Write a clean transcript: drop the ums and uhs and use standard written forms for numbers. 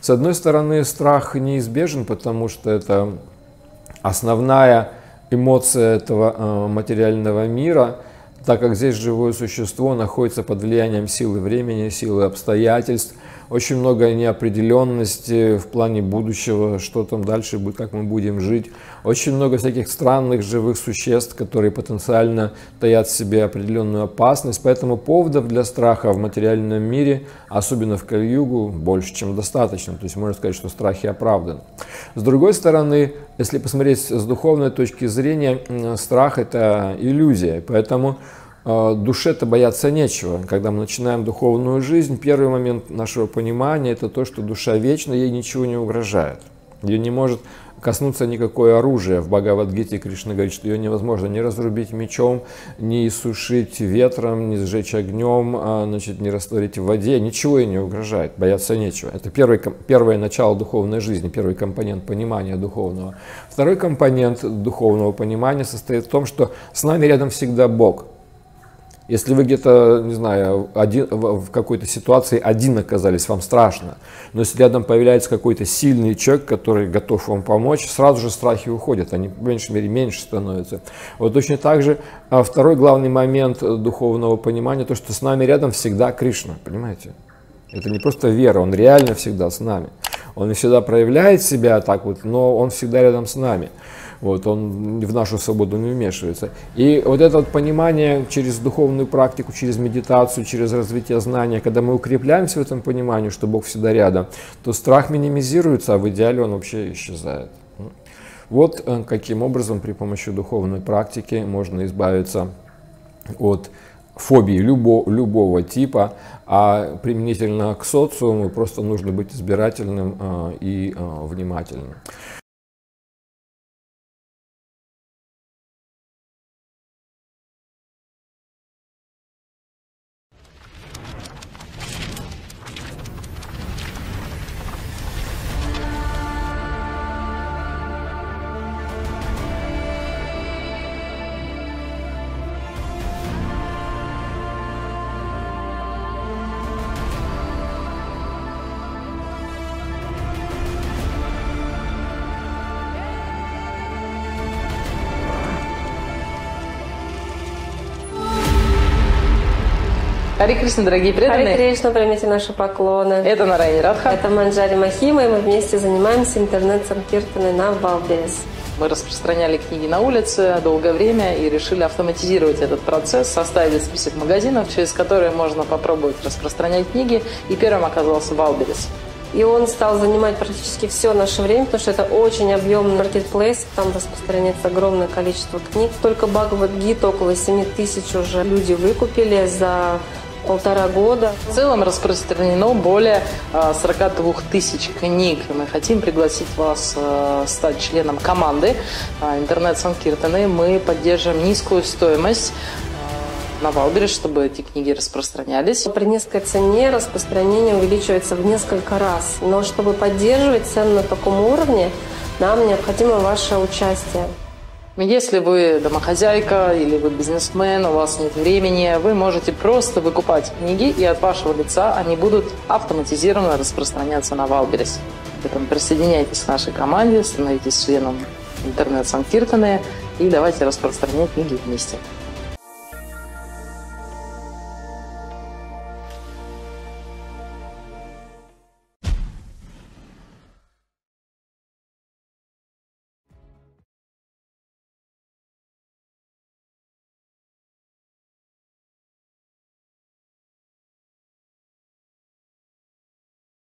С одной стороны, страх неизбежен, потому что это основная эмоция этого материального мира, так как здесь живое существо находится под влиянием силы времени, силы обстоятельств, очень много неопределенности в плане будущего, что там дальше будет, как мы будем жить. Очень много всяких странных живых существ, которые потенциально таят в себе определенную опасность. Поэтому поводов для страха в материальном мире, особенно в Кали-югу, больше, чем достаточно. То есть можно сказать, что страхи оправданы. С другой стороны, если посмотреть с духовной точки зрения, страх – это иллюзия. Поэтому душе-то бояться нечего. Когда мы начинаем духовную жизнь, первый момент нашего понимания – это то, что душа вечна, ей ничего не угрожает. Ее не может коснуться никакое оружие. В Бхагавад-гите Кришна говорит, что ее невозможно ни разрубить мечом, ни иссушить ветром, ни сжечь огнем, не растворить в воде. Ничего ей не угрожает, бояться нечего. Это первое начало духовной жизни, первый компонент понимания духовного. Второй компонент духовного понимания состоит в том, что с нами рядом всегда Бог. Если вы где-то, не знаю, в какой-то ситуации один оказались, вам страшно, но если рядом появляется какой-то сильный человек, который готов вам помочь, сразу же страхи уходят, они в меньшей мере меньше становятся. Вот точно так же второй главный момент духовного понимания, то, что с нами рядом всегда Кришна, понимаете? Это не просто вера, он реально всегда с нами. Он не всегда проявляет себя так вот, но он всегда рядом с нами. Вот, он в нашу свободу не вмешивается. И вот это вот понимание через духовную практику, через медитацию, через развитие знания, когда мы укрепляемся в этом понимании, что Бог всегда рядом, то страх минимизируется, а в идеале он вообще исчезает. Вот каким образом при помощи духовной практики можно избавиться от фобии любого типа, а применительно к социуму просто нужно быть избирательным и внимательным. Харе Кришна, дорогие преданные. Харе Кришна, примите наши поклоны. Это Нараяни Радха. Это Манджари Махима, и мы вместе занимаемся интернет-санкиртаной на Валберес. Мы распространяли книги на улице долгое время и решили автоматизировать этот процесс, составили список магазинов, через которые можно попробовать распространять книги, и первым оказался Валберес. И он стал занимать практически все наше время, потому что это очень объемный маркетплейс, там распространяется огромное количество книг. Только Бхагавад-гиту около 7000 уже люди выкупили за 1,5 года. В целом распространено более 42 тысяч книг. Мы хотим пригласить вас стать членом команды интернет-санкиртаны. Мы поддерживаем низкую стоимость на Валберес, чтобы эти книги распространялись. При низкой цене распространение увеличивается в несколько раз. Но чтобы поддерживать цену на таком уровне, нам необходимо ваше участие. Если вы домохозяйка или вы бизнесмен, у вас нет времени, вы можете просто выкупать книги, и от вашего лица они будут автоматизированно распространяться на Валберес. Поэтому присоединяйтесь к нашей команде, становитесь членом интернет-санкиртаны и давайте распространять книги вместе.